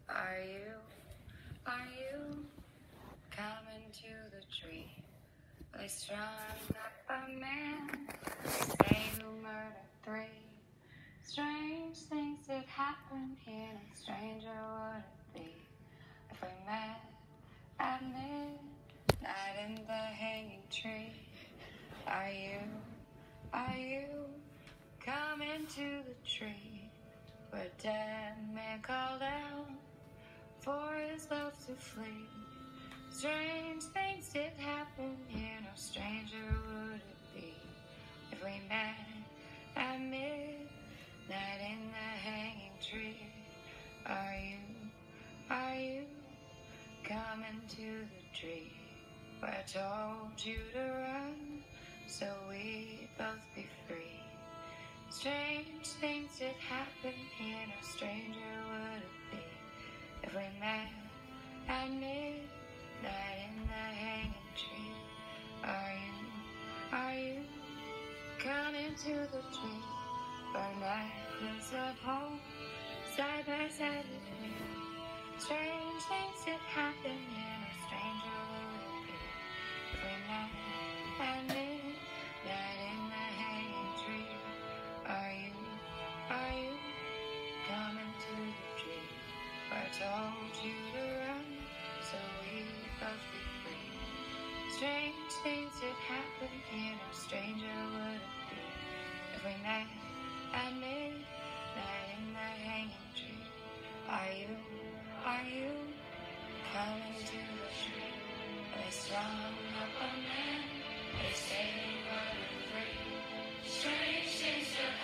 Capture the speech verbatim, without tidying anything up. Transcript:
Are you, are you coming to the tree? They strung up a man, they say who murdered three. Strange things that happen here, and stranger would it be if we met at midnight in the hanging tree? Are you, are you coming to the tree where a dead man called out for his love to flee? Strange things did happen here, no stranger would it be if we met at midnight in the hanging tree. Are you, are you coming to the tree where I told you to run so we'd both be free? Strange things did happen here, no stranger would it be if we met at midnight in the hanging tree. Are you, are you coming to the tree where necklace of hope side by side with me? Strange things did happen here, no stranger would it be if we met at midnight in the hanging tree. Are you, are you coming to the tree where I told you to run so we both be free? Strange things did happen here, no stranger would it be if we met at midnight in the hanging tree. Are you, are you coming to the tree where they strung up a man, they say he murdered three? Strange things did